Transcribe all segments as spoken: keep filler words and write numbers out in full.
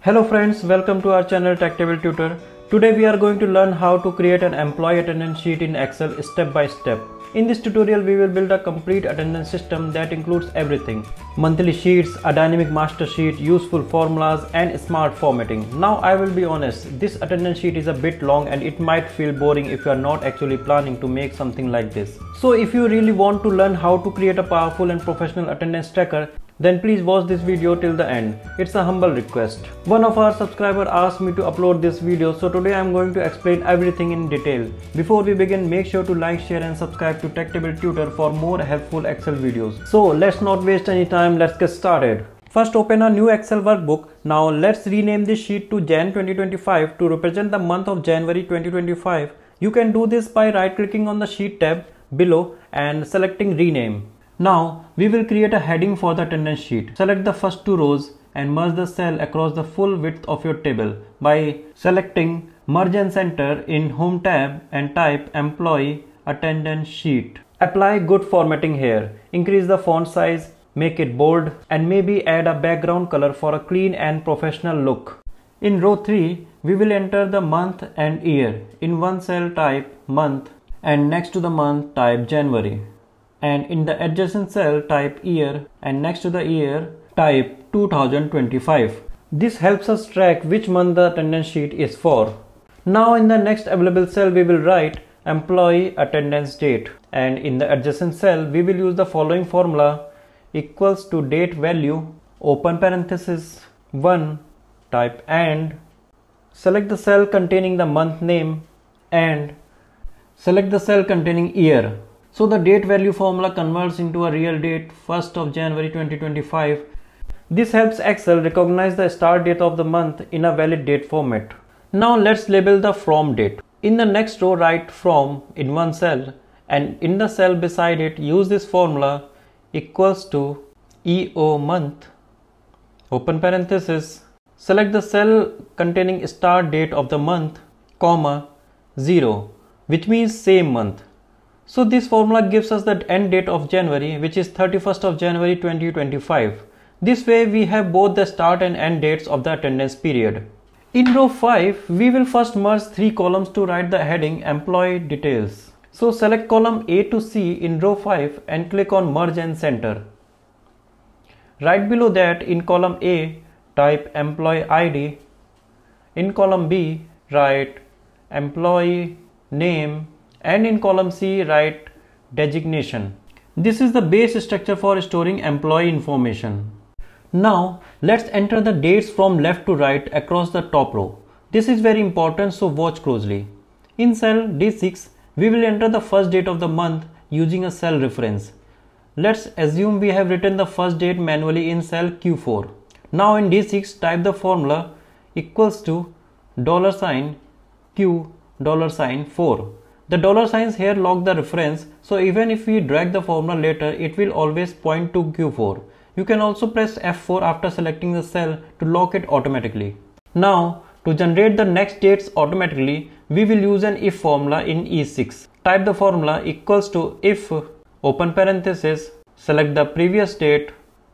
Hello friends, welcome to our channel Tech Table Tutor. Today we are going to learn how to create an employee attendance sheet in Excel step by step. In this tutorial we will build a complete attendance system that includes everything: monthly sheets, a dynamic master sheet, useful formulas and smart formatting. Now I will be honest, this attendance sheet is a bit long and it might feel boring if you are not actually planning to make something like this. So if you really want to learn how to create a powerful and professional attendance tracker, then please watch this video till the end. It's a humble request. One of our subscribers asked me to upload this video, so today I am going to explain everything in detail. Before we begin, make sure to like, share and subscribe to Tech Table Tutor for more helpful Excel videos. So let's not waste any time, let's get started. First, open a new Excel workbook. Now let's rename this sheet to Jan twenty twenty-five to represent the month of January twenty twenty-five. You can do this by right clicking on the sheet tab below and selecting rename. Now we will create a heading for the attendance sheet. Select the first two rows and merge the cell across the full width of your table by selecting merge and center in home tab and type employee attendance sheet. Apply good formatting here. Increase the font size, make it bold and maybe add a background color for a clean and professional look. In row three we will enter the month and year. In one cell type month and next to the month type January. And in the adjacent cell type year and next to the year type two thousand twenty-five. This helps us track which month the attendance sheet is for. Now in the next available cell we will write employee attendance date, and in the adjacent cell we will use the following formula: equals to date value open parenthesis one type and select the cell containing the month name and select the cell containing year. So the date value formula converts into a real date, first of January twenty twenty-five. This helps Excel recognize the start date of the month in a valid date format. Now let's label the from date. In the next row write from in one cell and in the cell beside it use this formula equals to E O month open parenthesis. Select the cell containing start date of the month, comma zero, which means same month. So this formula gives us the end date of January, which is thirty-first of January twenty twenty-five. This way we have both the start and end dates of the attendance period. In row five, we will first merge three columns to write the heading employee details. So select column A to C in row five and click on merge and center. Right below that in column A, type employee I D. In column B, write employee name. And in column C write designation. This is the base structure for storing employee information. Now let's enter the dates from left to right across the top row. This is very important, so watch closely. In cell D six we will enter the first date of the month using a cell reference. Let's assume we have written the first date manually in cell Q four. Now in D six type the formula equals to dollar sign Q dollar sign four. The dollar signs here lock the reference, so even if we drag the formula later, it will always point to Q four. You can also press F four after selecting the cell to lock it automatically. Now, to generate the next dates automatically, we will use an if formula in E six. Type the formula equals to if open parenthesis, select the previous date,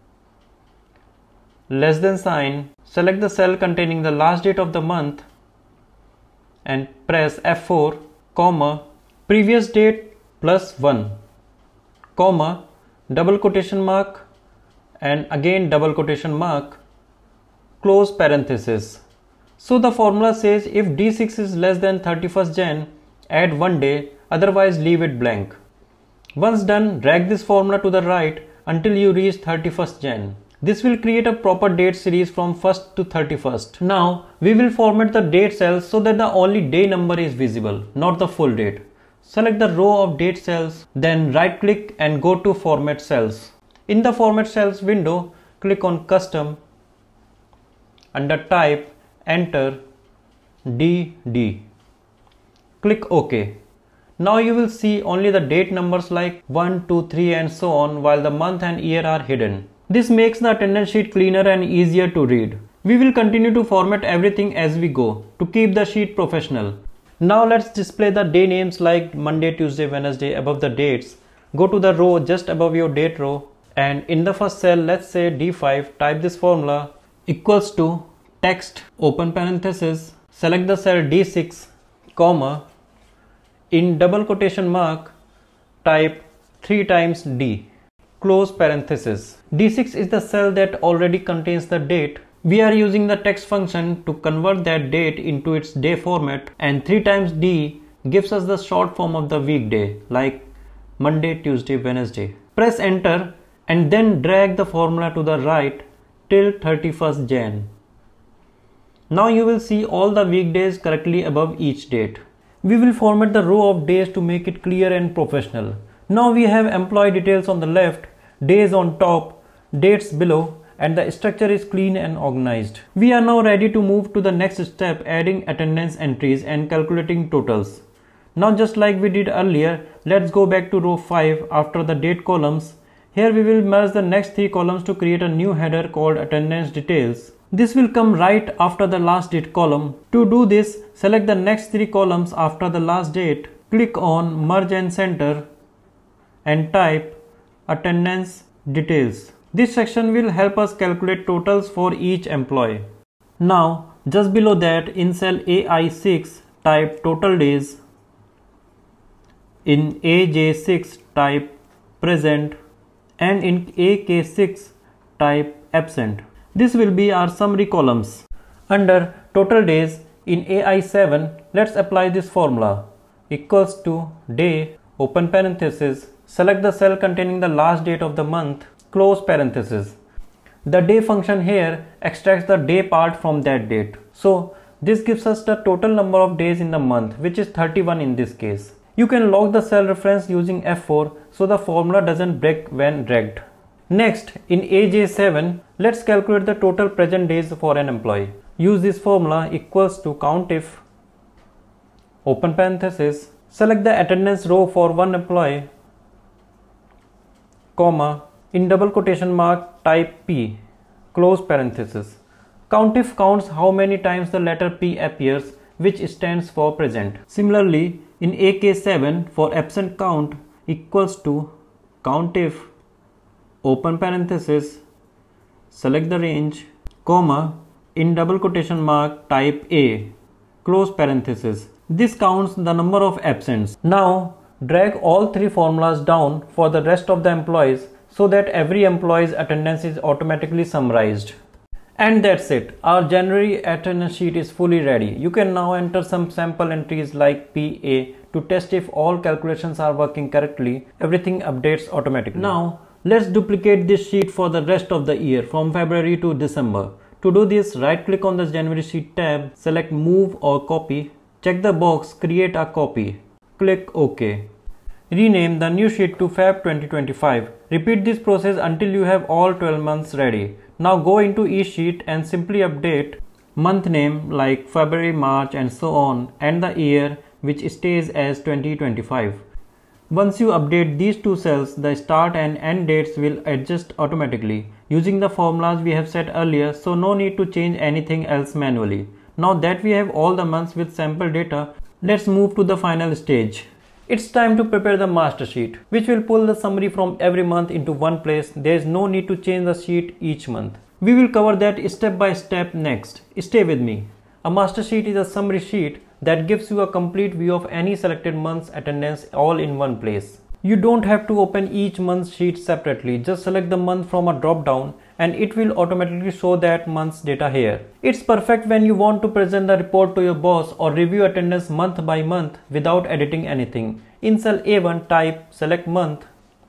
less than sign, select the cell containing the last date of the month and press F four, comma previous date plus one, comma double quotation mark and again double quotation mark, close parenthesis. So the formula says if D six is less than thirty-first Jan, add one day, otherwise leave it blank. Once done, drag this formula to the right until you reach thirty-first Jan. This will create a proper date series from first to thirty-first. Now we will format the date cells so that the only day number is visible, not the full date. Select the row of date cells, then right click and go to format cells. In the format cells window, click on custom. Under type, enter D D. Click OK. Now you will see only the date numbers like one, two, three and so on, while the month and year are hidden. This makes the attendance sheet cleaner and easier to read. We will continue to format everything as we go to keep the sheet professional. Now let's display the day names like Monday, Tuesday, Wednesday above the dates. Go to the row just above your date row and in the first cell, let's say D five, type this formula equals to text, open parenthesis, select the cell D six, comma, in double quotation mark, type three times D, close parenthesis. D six is the cell that already contains the date. We are using the text function to convert that date into its day format, and three times D gives us the short form of the weekday, like Monday, Tuesday, Wednesday. Press enter and then drag the formula to the right till thirty-first January. Now you will see all the weekdays correctly above each date. We will format the row of days to make it clear and professional. Now we have employee details on the left, days on top, dates below, and the structure is clean and organized. We are now ready to move to the next step, adding attendance entries and calculating totals. Now just like we did earlier, let's go back to row five after the date columns. Here we will merge the next three columns to create a new header called attendance details. This will come right after the last date column. To do this, select the next three columns after the last date, click on merge and center and type attendance details. This section will help us calculate totals for each employee. Now just below that, in cell A I six, type total days. In A J six, type present, and in A K six, type absent. This will be our summary columns. Under total days, in A I seven, let's apply this formula, equals to day, open parenthesis, select the cell containing the last date of the month, close parenthesis. The day function here extracts the day part from that date. So this gives us the total number of days in the month, which is thirty-one in this case. You can lock the cell reference using F four so the formula doesn't break when dragged. Next, in A J seven, let's calculate the total present days for an employee. Use this formula, equals to countif, open parenthesis, select the attendance row for one employee, comma, in double quotation mark, type P, close parenthesis. Countif counts how many times the letter P appears, which stands for present. Similarly, in A K seven, for absent count, equals to countif, open parenthesis, select the range, comma, in double quotation mark, type A, close parenthesis. This counts the number of absents. Now drag all three formulas down for the rest of the employees so that every employee's attendance is automatically summarized. And that's it. Our January attendance sheet is fully ready. You can now enter some sample entries like P A to test if all calculations are working correctly. Everything updates automatically. Now let's duplicate this sheet for the rest of the year from February to December. To do this, right click on the January sheet tab, select move or copy, check the box create a copy, click OK. Rename the new sheet to Feb twenty twenty-five. Repeat this process until you have all twelve months ready. Now go into each sheet and simply update month name like February, March and so on, and the year, which stays as twenty twenty-five. Once you update these two cells, the start and end dates will adjust automatically using the formulas we have set earlier, so no need to change anything else manually. Now that we have all the months with sample data, let's move to the final stage. It's time to prepare the master sheet, which will pull the summary from every month into one place. There is no need to change the sheet each month. We will cover that step by step next. Stay with me. A master sheet is a summary sheet that gives you a complete view of any selected month's attendance all in one place. You don't have to open each month's sheet separately. Just select the month from a drop down and it will automatically show that month's data here. It's perfect when you want to present the report to your boss or review attendance month by month without editing anything. In cell A one, type select month,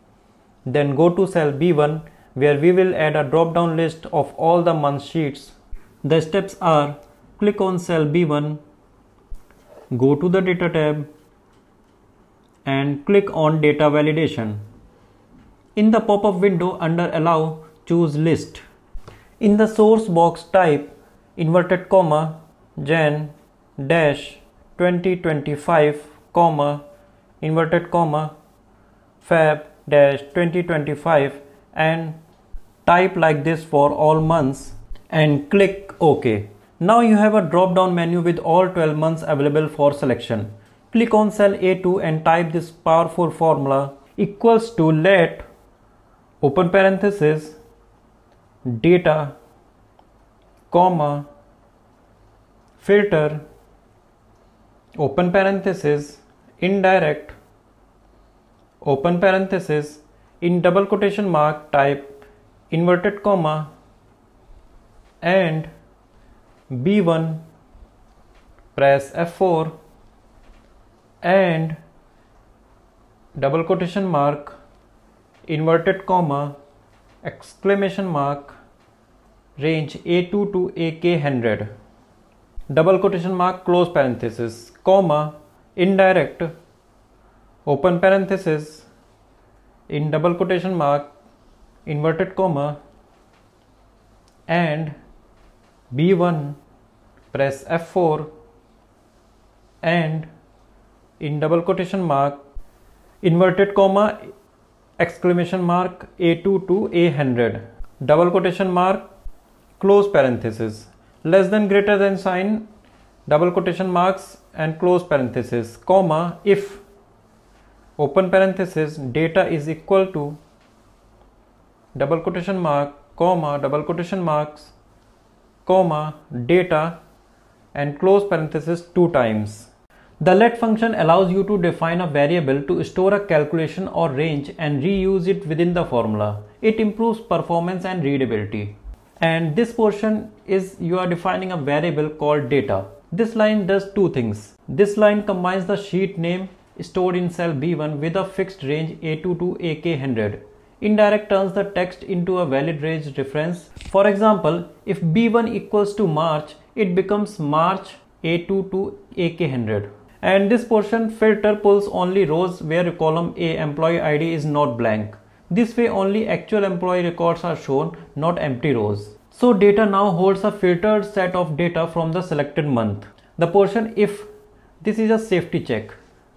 then go to cell B one where we will add a drop down list of all the month sheets. The steps are: click on cell B one, go to the data tab and click on data validation. In the pop-up window under allow, choose list. In the source box, type inverted comma Jan dash twenty twenty-five comma inverted comma Feb dash twenty twenty-five and type like this for all months and click OK. Now you have a drop down menu with all twelve months available for selection. Click on cell A two and type this powerful formula, equals to let open parenthesis data comma filter, open parenthesis, indirect, open parenthesis, in double quotation mark type inverted comma and B one, press F four and double quotation mark inverted comma exclamation mark range A two to A K one hundred, double quotation mark close parenthesis comma indirect, open parenthesis, in double quotation mark inverted comma and B one, press F four and in double quotation mark inverted comma exclamation mark A two to A one hundred, double quotation mark close parenthesis, less than greater than sign, double quotation marks and close parenthesis comma if, open parenthesis, data is equal to double quotation mark comma double quotation marks comma data and close parenthesis two times. The let function allows you to define a variable to store a calculation or range and reuse it within the formula. It improves performance and readability. And this portion is you are defining a variable called data. This line does two things. This line combines the sheet name stored in cell B one with a fixed range A two to A K one hundred. Indirect turns the text into a valid range reference. For example, if B one equals to March, it becomes March A two to A K one hundred. And this portion filter pulls only rows where column A employee I D is not blank. This way only actual employee records are shown, not empty rows. So data now holds a filtered set of data from the selected month. The portion if, this is a safety check.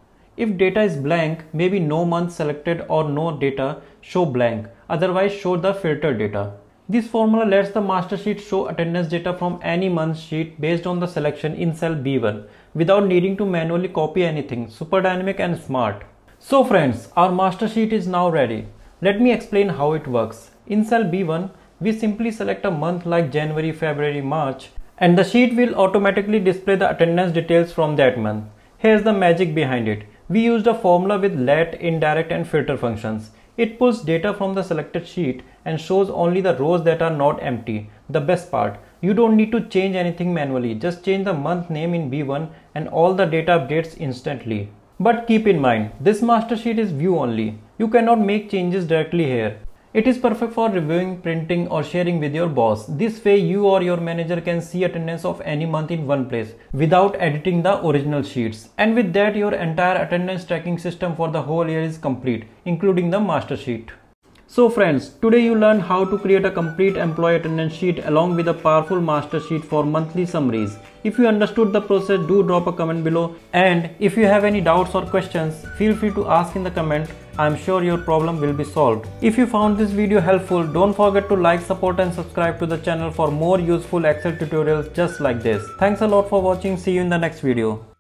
If data is blank, maybe no month selected or no data, show blank, otherwise show the filtered data. This formula lets the master sheet show attendance data from any month sheet based on the selection in cell B one without needing to manually copy anything. Super dynamic and smart. So friends, our master sheet is now ready. Let me explain how it works. In cell B one, we simply select a month like January, February, March, and the sheet will automatically display the attendance details from that month. Here's the magic behind it. We used a formula with let, indirect and filter functions. It pulls data from the selected sheet and shows only the rows that are not empty. The best part, you don't need to change anything manually. Just change the month name in B one and all the data updates instantly. But keep in mind, this master sheet is view only. You cannot make changes directly here. It is perfect for reviewing, printing or sharing with your boss. This way you or your manager can see attendance of any month in one place without editing the original sheets. And with that, your entire attendance tracking system for the whole year is complete, including the master sheet. So friends, today you learned how to create a complete employee attendance sheet along with a powerful master sheet for monthly summaries. If you understood the process, do drop a comment below. And if you have any doubts or questions, feel free to ask in the comment. I am sure your problem will be solved. If you found this video helpful, don't forget to like, support and subscribe to the channel for more useful Excel tutorials just like this. Thanks a lot for watching. See you in the next video.